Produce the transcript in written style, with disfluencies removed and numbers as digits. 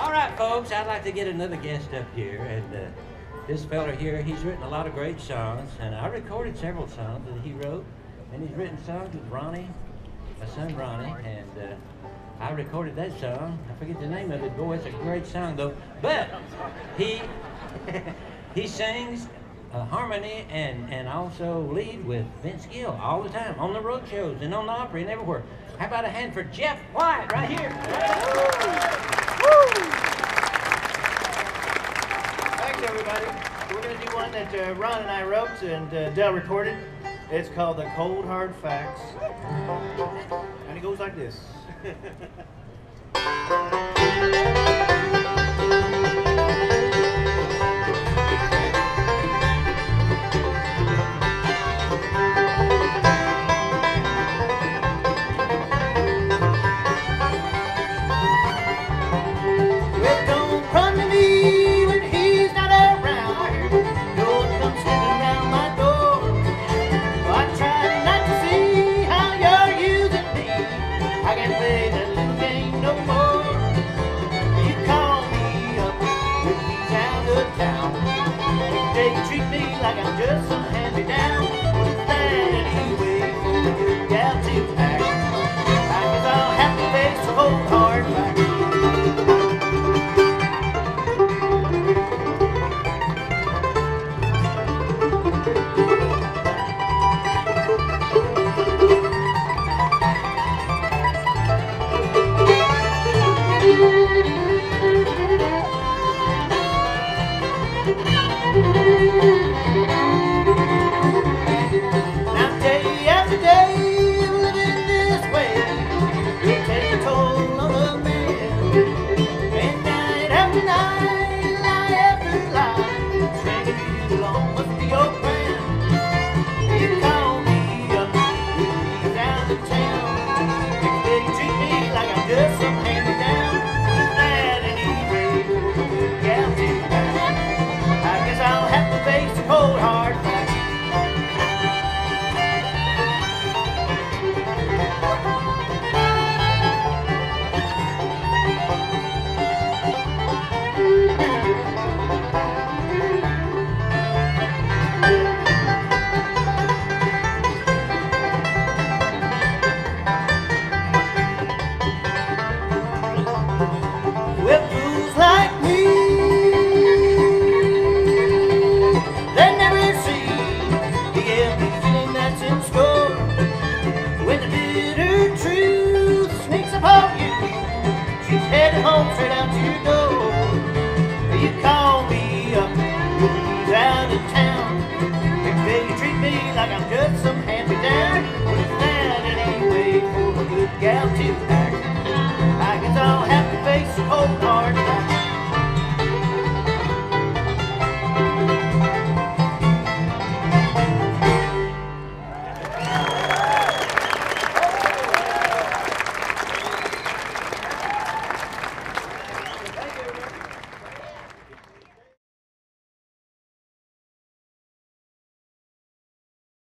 All right, folks, I'd like to get another guest up here, and this fella here, he's written a lot of great songs, and I recorded several songs that he wrote, and he's written songs with Ronnie, my son Ronnie, and I recorded that song. I forget the name of it. Boy, it's a great song, though. But he he sings harmony and also lead with Vince Gill all the time on the road shows and on the Opry and everywhere. How about a hand for Jeff White right here? Woo! Thanks, everybody. We're going to do one that Ron and I wrote and Del recorded. It's called The Cold Hard Facts. And it goes like this. Gal to act. I guess I'll have to face the cold hard